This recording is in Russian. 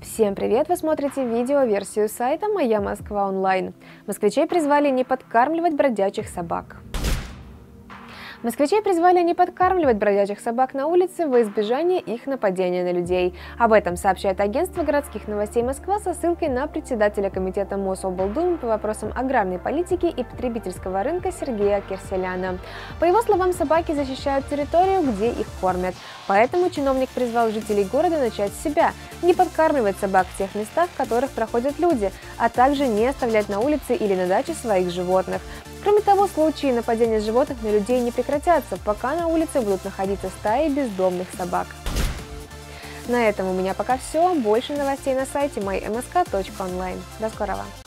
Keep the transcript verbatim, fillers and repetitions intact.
Всем привет! Вы смотрите видео-версию сайта «Моя Москва онлайн». Москвичей призвали не подкармливать бродячих собак. Москвичей призвали не подкармливать бродячих собак на улице во избежание их нападения на людей. Об этом сообщает агентство городских новостей Москва со ссылкой на председателя комитета Мособлдумы по вопросам аграрной политики и потребительского рынка Сергея Кирселяна. По его словам, собаки защищают территорию, где их кормят. Поэтому чиновник призвал жителей города начать с себя, не подкармливать собак в тех местах, в которых проходят люди, а также не оставлять на улице или на даче своих животных. Кроме того, случаи нападения животных на людей не прекратятся, пока на улице будут находиться стаи бездомных собак. На этом у меня пока все. Больше новостей на сайте мой эм эс ка точка онлайн. До скорого!